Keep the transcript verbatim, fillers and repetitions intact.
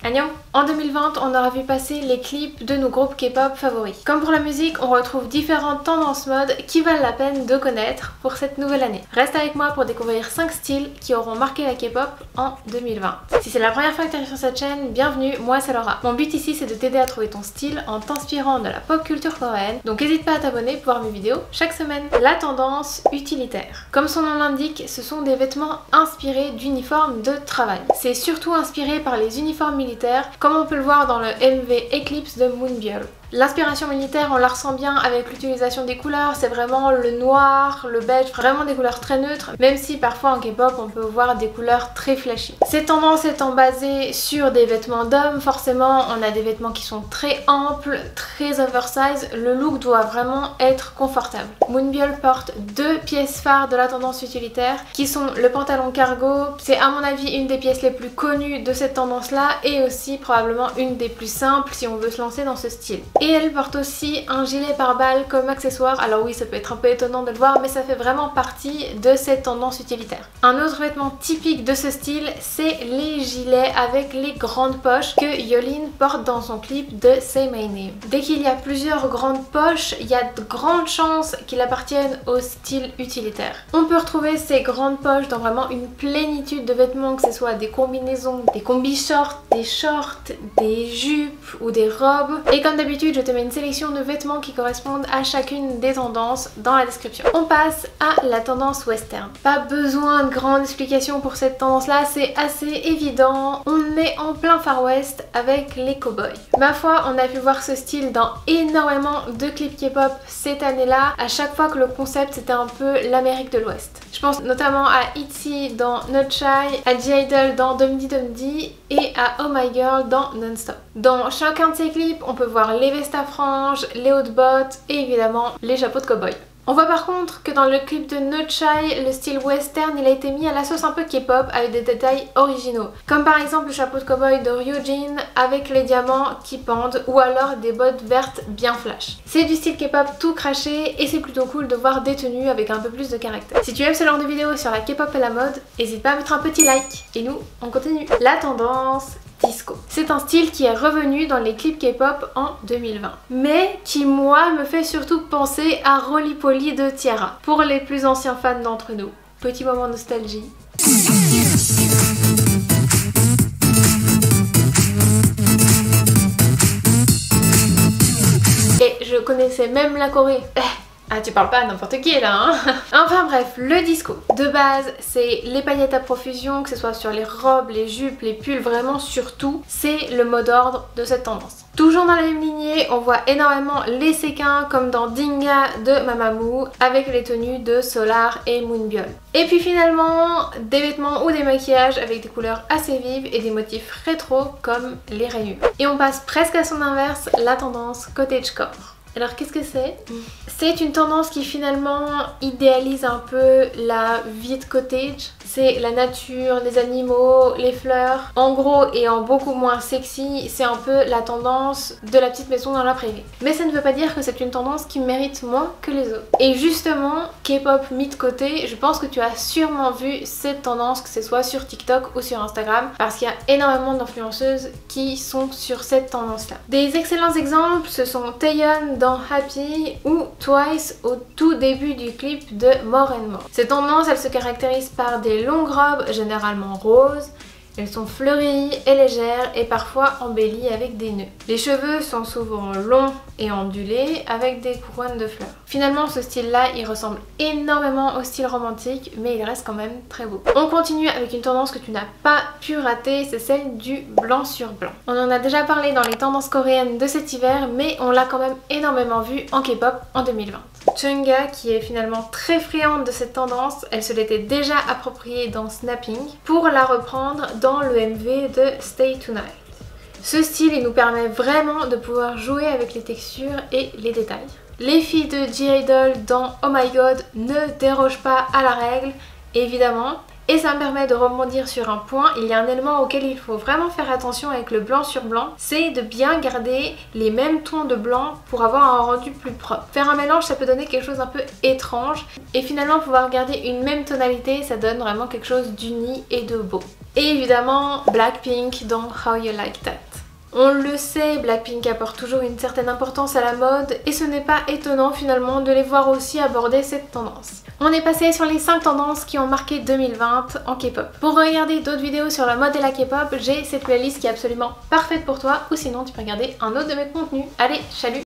Annyeong! En deux mille vingt, on aura vu passer les clips de nos groupes K-pop favoris. Comme pour la musique, on retrouve différentes tendances mode qui valent la peine de connaître pour cette nouvelle année. Reste avec moi pour découvrir cinq styles qui auront marqué la K-pop en deux mille vingt. Si c'est la première fois que tu arrives sur cette chaîne, bienvenue, moi c'est Laura. Mon but ici c'est de t'aider à trouver ton style en t'inspirant de la pop culture coréenne, donc n'hésite pas à t'abonner pour voir mes vidéos chaque semaine. La tendance utilitaire. Comme son nom l'indique, ce sont des vêtements inspirés d'uniformes de travail. C'est surtout inspiré par les uniformes militaires, comme on peut le voir dans le M V Eclipse de Moonbyul. L'inspiration militaire, on la ressent bien avec l'utilisation des couleurs, c'est vraiment le noir, le beige, vraiment des couleurs très neutres, même si parfois en K-pop on peut voir des couleurs très flashy. Ces tendances étant basées sur des vêtements d'hommes, forcément on a des vêtements qui sont très amples, très oversize, le look doit vraiment être confortable. Moonbyul porte deux pièces phares de la tendance utilitaire qui sont le pantalon cargo, c'est à mon avis une des pièces les plus connues de cette tendance là et aussi probablement une des plus simples si on veut se lancer dans ce style. Et elle porte aussi un gilet pare-balles comme accessoire. Alors oui, ça peut être un peu étonnant de le voir, mais ça fait vraiment partie de cette tendance utilitaire. Un autre vêtement typique de ce style, c'est les gilets avec les grandes poches que Yolin porte dans son clip de Say My Name. Dès qu'il y a plusieurs grandes poches, il y a de grandes chances qu'il appartienne au style utilitaire. On peut retrouver ces grandes poches dans vraiment une plénitude de vêtements, que ce soit des combinaisons, des combis shorts, des shorts, des jupes ou des robes. Et comme d'habitude, je te mets une sélection de vêtements qui correspondent à chacune des tendances dans la description. On passe à la tendance western. Pas besoin de grande explication pour cette tendance là, c'est assez évident. On est en plein Far West avec les cowboys. Ma foi, on a pu voir ce style dans énormément de clips K-pop cette année là, à chaque fois que le concept c'était un peu l'Amérique de l'Ouest. Je pense notamment à ITZY dans Not Shy, à G-Idol dans Dum Di Dum Di et à Oh My Girl dans Non-Stop. Dans chacun de ces clips, on peut voir les vestes à franges, les hautes bottes et évidemment les chapeaux de cow-boy. On voit par contre que dans le clip de Not Shy, le style western il a été mis à la sauce un peu K-pop avec des détails originaux. Comme par exemple le chapeau de cow-boy de Ryujin avec les diamants qui pendent ou alors des bottes vertes bien flash. C'est du style K-pop tout craché et c'est plutôt cool de voir des tenues avec un peu plus de caractère. Si tu aimes ce genre de vidéos sur la K-pop et la mode, n'hésite pas à mettre un petit like. Et nous, on continue. La tendance disco. C'est un style qui est revenu dans les clips K-pop en deux mille vingt, mais qui moi me fait surtout penser à Roly Poly de T-ara. Pour les plus anciens fans d'entre nous, petit moment nostalgie. Et je connaissais même la Corée. Ah, tu parles pas à n'importe qui là, hein. Enfin bref, le disco. De base, c'est les paillettes à profusion, que ce soit sur les robes, les jupes, les pulls, vraiment surtout, c'est le mot d'ordre de cette tendance. Toujours dans la même lignée, on voit énormément les séquins comme dans Dinga de Mamamoo avec les tenues de Solar et Moonbyul. Et puis finalement, des vêtements ou des maquillages avec des couleurs assez vives et des motifs rétro comme les rayures. Et on passe presque à son inverse, la tendance cottagecore. Alors qu'est-ce que c'est? C'est une tendance qui finalement idéalise un peu la vie de cottage. C'est la nature, les animaux, les fleurs. En gros et en beaucoup moins sexy, c'est un peu la tendance de la petite maison dans la prairie. Mais ça ne veut pas dire que c'est une tendance qui mérite moins que les autres. Et justement, K-pop mis de côté, je pense que tu as sûrement vu cette tendance, que ce soit sur TikTok ou sur Instagram, parce qu'il y a énormément d'influenceuses qui sont sur cette tendance-là. Des excellents exemples, ce sont Taeyeon dans Happy ou Twice au tout début du clip de More and More. Cette tendance, elle se caractérise par des longues robes, généralement roses. Elles sont fleuries et légères et parfois embellies avec des nœuds. Les cheveux sont souvent longs et ondulés avec des couronnes de fleurs. Finalement, ce style-là, il ressemble énormément au style romantique, mais il reste quand même très beau. On continue avec une tendance que tu n'as pas pu rater, c'est celle du blanc sur blanc. On en a déjà parlé dans les tendances coréennes de cet hiver, mais on l'a quand même énormément vu en K-pop en deux mille vingt. Chungha, qui est finalement très friande de cette tendance, elle se l'était déjà appropriée dans Snapping pour la reprendre dans le M V de Stay Tonight. Ce style il nous permet vraiment de pouvoir jouer avec les textures et les détails. Les filles de G-Idol dans Oh My God ne dérogent pas à la règle, évidemment. Et ça me permet de rebondir sur un point, il y a un élément auquel il faut vraiment faire attention avec le blanc sur blanc, c'est de bien garder les mêmes tons de blanc pour avoir un rendu plus propre. Faire un mélange, ça peut donner quelque chose d'un peu étrange et finalement pouvoir garder une même tonalité, ça donne vraiment quelque chose d'uni et de beau. Et évidemment Blackpink dans How You Like That. On le sait, Blackpink apporte toujours une certaine importance à la mode et ce n'est pas étonnant finalement de les voir aussi aborder cette tendance. On est passé sur les cinq tendances qui ont marqué deux mille vingt en K-pop. Pour regarder d'autres vidéos sur la mode et la K-pop, j'ai cette playlist qui est absolument parfaite pour toi, ou sinon tu peux regarder un autre de mes contenus. Allez, salut!